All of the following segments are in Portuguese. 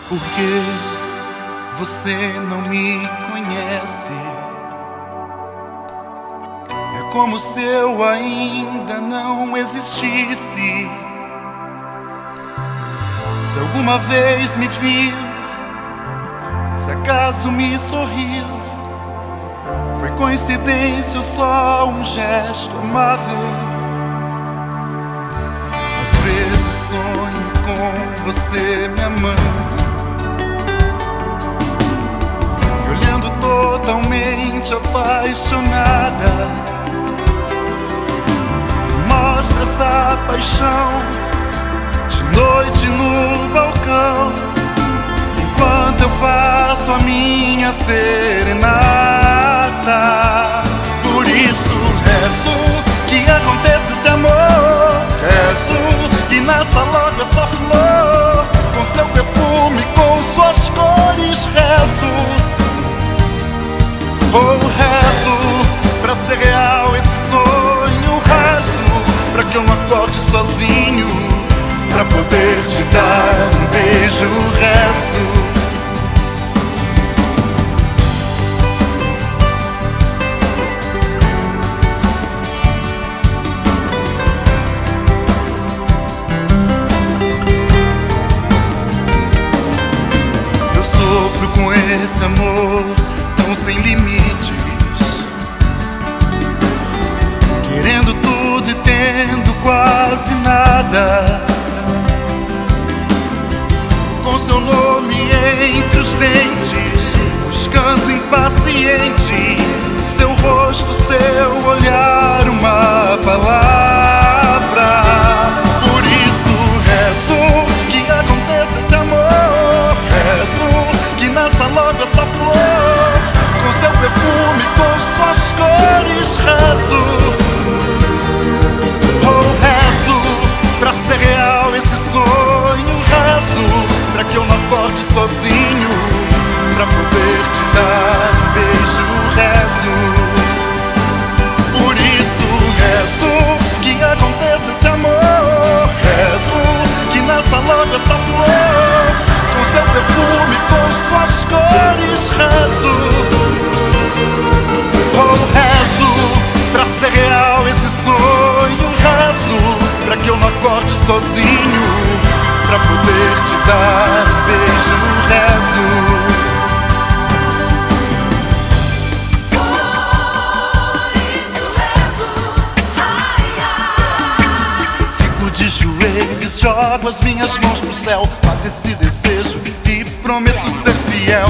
Porque você não me conhece. É como se eu ainda não existisse. Se alguma vez me viu, se acaso me sorriu, foi coincidência ou só um gesto amável? Às vezes sonho com você me amando, me olhando totalmente apaixonada. Mostra essa paixão de noite no balcão, enquanto eu faço a minha serenata. Por isso rezo que aconteça esse amor, rezo que nasça logo essa flor, com seu perfume, com suas cores. Rezo, oh rezo, pra ser real esse sonho. Rezo pra que eu não acorde sozinho, pra poder te dar um beijo. Rezo. Eu sofro com esse amor tão sem limites, querendo tudo e tendo quase nada, com seu nome entre os dentes, buscando impaciente seu rosto, seu olhar, uma palavra. Por isso rezo que aconteça esse amor, rezo que nasça logo essa flor, com seu perfume, com suas cores. Rezo, oh rezo, pra ser real esse sonho. Rezo pra que eu não acorde sozinho, pra poder te dar um beijo. Rezo, por isso rezo que aconteça esse amor, rezo que nasça logo essa flor, com seu perfume, com suas cores. Rezo, oh rezo, pra ser real esse sonho. Rezo pra que eu não acorde sozinho, pra poder te dar um beijo. Rezo. Por isso rezo, ai, ai. Fico de joelhos, jogo as minhas mãos pro céu, bato esse desejo e prometo ser fiel.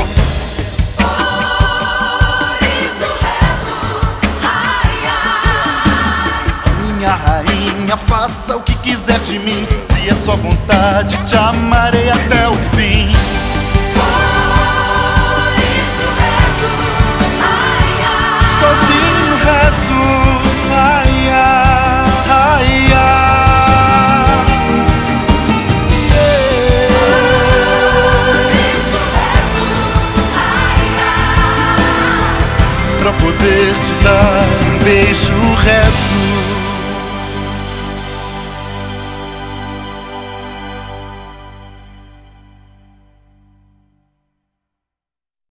Por isso rezo, ai, ai. Minha rainha, faça o que quiser de mim, se é sua vontade, te amarei até o fim. Por isso rezo, ai, ai. Sozinho rezo, ai, ai, ai, ai. Por isso rezo, ai, ai. Pra poder te dar um beijo. Rezo.